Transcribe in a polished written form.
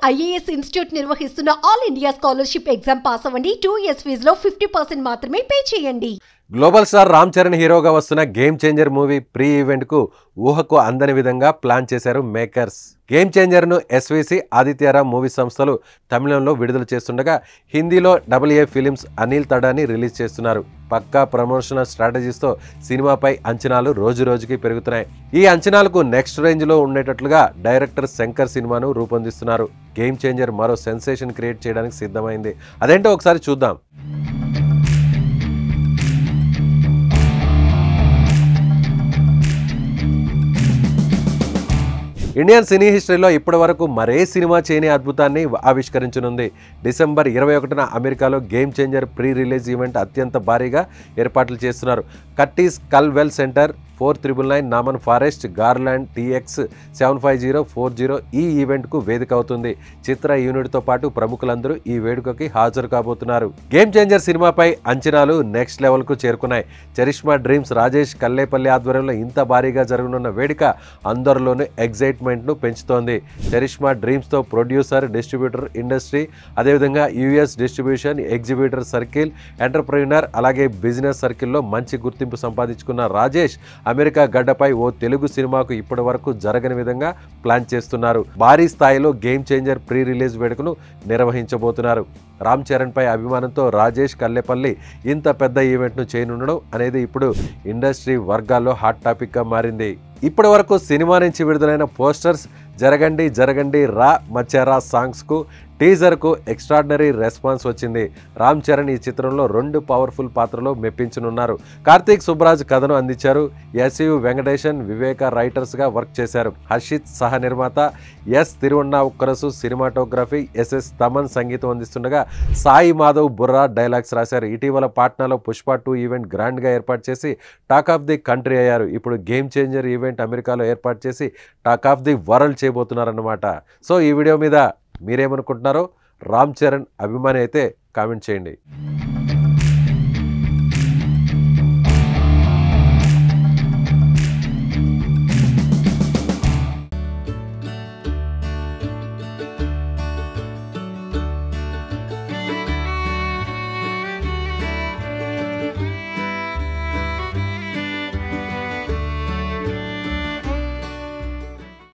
IAS institute నిర్వహిస్తున్న all India scholarship exam pass అవ్వండి. 2 years ఫీజులో 50% మాత్రమే పే చేయండి. గ్లోబల్ స్టార్ రామ్ చరణ్ హీరోగా వస్తున్న game changer movie pre event కు ఊహకు అందని విధంగా ప్లాన్ చేశారు మేకర్స్. గేమ్ చేంజర్ ను ఎస్విసి, ఆదిత్యరామ్ మూవీ సంస్థలు తమిళంలో విడుదల చేస్తుండగా హిందీలో AA films Anil Thadani release చేస్తున్నారు. పక్కా ప్రమోషనల్ స్ట్రాటజీస్తో సినిమాపై అంచనాలు రోజు రోజుకి పెరుగుతున్నాయి. ఈ అంచనాలకు నెక్స్ట్ రేంజ్ లో ఉండేటట్లుగా డైరెక్టర్ శంకర్ సినిమాను రూపొందిస్తున్నారు. గేమ్ చేంజర్ మరో సెన్సేషన్ క్రియేట్ చేయడానికి సిద్ధమైంది. అదేంటో ఒకసారి చూద్దాం. ఇండియన్ సినీ హిస్టరీలో ఇప్పటి వరకు మరే సినిమా చేయని అద్భుతాన్ని ఆవిష్కరించనుంది. డిసెంబర్ 21న అమెరికాలో game changer pre release event అత్యంత భారీగా ఏర్పాట్లు చేస్తున్నారు. Curtis Culwell center, 499 Naaman forest, Garland TX 75040 ఈ ఈవెంట్కు వేదిక అవుతుంది. చిత్ర యూనిట్తో పాటు ప్రముఖులందరూ ఈ వేడుకకి హాజరు కాబోతున్నారు. గేమ్ చేంజర్ సినిమాపై అంచనాలు నెక్స్ట్ లెవెల్కు చేరుకున్నాయి. చరిష్మా డ్రీమ్స్ రాజేష్ కల్లేపల్లి ఆధ్వర్యంలో ఇంత భారీగా జరగనున్న వేడుక అందరిలోనూ ఎగ్జైట్మెంట్ను పెంచుతోంది. చరిష్మా డ్రీమ్స్తో ప్రొడ్యూసర్, డిస్ట్రిబ్యూటర్, ఇండస్ట్రీ, అదేవిధంగా US distribution, exhibitor circle, entrepreneur, అలాగే బిజినెస్ సర్కిల్లో మంచి గుర్తింపు సంపాదించుకున్న రాజేష్ అమెరికా గడ్డపై ఓ తెలుగు సినిమాకు ఇప్పటి వరకు జరగని విధంగా ప్లాన్ చేస్తున్నారు. భారీ స్థాయిలో గేమ్ చేంజర్ ప్రీ రిలీజ్ వేడుకను నిర్వహించబోతున్నారు. రామ్ చరణ్ పై అభిమానంతో రాజేష్ కల్లేపల్లి ఇంత పెద్ద ఈవెంట్ను చేయనుండడం అనేది ఇప్పుడు ఇండస్ట్రీ వర్గాల్లో హాట్ టాపిక్గా మారింది. ఇప్పటి వరకు సినిమా నుంచి విడుదలైన పోస్టర్స్, జరగండి జరగండి రా మచ్చారా సాంగ్స్కు, టీజర్కు ఎక్స్ట్రాడినరీ రెస్పాన్స్ వచ్చింది. రామ్ చరణ్ ఈ చిత్రంలో 2 పవర్ఫుల్ పాత్రలో మెప్పించనున్నారు. కార్తీక్ సుబ్బరాజ్ కథను అందించారు. SU వెంకటేశన్, వివేక రైటర్స్గా వర్క్ చేశారు. హర్షిత్ సహ నిర్మాత, S Thiruvannavukkarasu cinematography, SS Thaman సంగీతం అందిస్తుండగా సాయి మాధవ్ బుర్రా డైలాగ్స్ రాశారు. ఇటీవల పాట్నాలో పుష్ప 2 ఈవెంట్ గ్రాండ్గా ఏర్పాటు చేసి టాక్ ఆఫ్ ది కంట్రీ అయ్యారు. ఇప్పుడు గేమ్ చేంజర్ ఈవెంట్ అమెరికాలో ఏర్పాటు చేసి టాక్ ఆఫ్ ది వరల్డ్ చేయబోతున్నారన్నమాట. సో ఈ వీడియో మీద మీరేమనుకుంటున్నారో రామ్ చరణ్ అభిమాని అయితే కామెంట్ చేయండి.